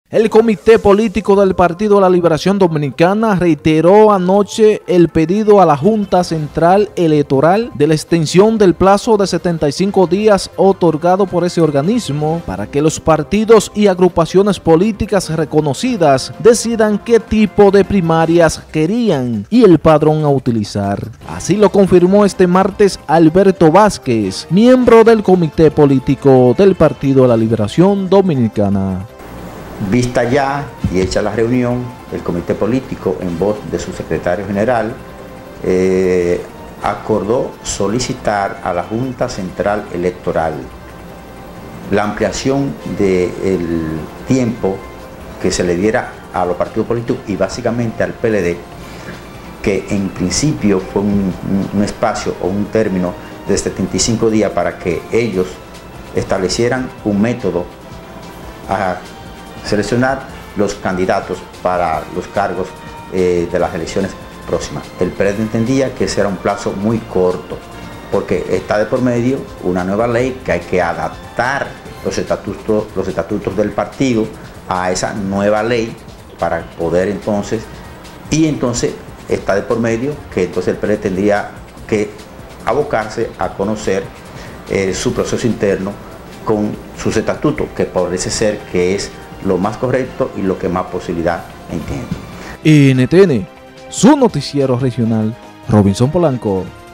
El Comité Político del Partido de la Liberación Dominicana reiteró anoche el pedido a la Junta Central Electoral de la extensión del plazo de 75 días otorgado por ese organismo para que los partidos y agrupaciones políticas reconocidas decidan qué tipo de primarias querían y el padrón a utilizar. Así lo confirmó este martes Alberto Vázquez, miembro del Comité Político del Partido de la Liberación Dominicana. Vista ya y hecha la reunión, el comité político, en voz de su secretario general, acordó solicitar a la Junta Central Electoral la ampliación del tiempo que se le diera a los partidos políticos y básicamente al PLD, que en principio fue un espacio o un término de 75 días para que ellos establecieran un método a seleccionar los candidatos para los cargos de las elecciones próximas. El PLD entendía que ese era un plazo muy corto, porque está de por medio una nueva ley que hay que adaptar los estatutos del partido a esa nueva ley para poder entonces está de por medio que entonces el PLD tendría que abocarse a conocer su proceso interno con sus estatutos, que parece ser que es lo más correcto y lo que más posibilidad entiende. NTN, su noticiero regional, Robinson Polanco.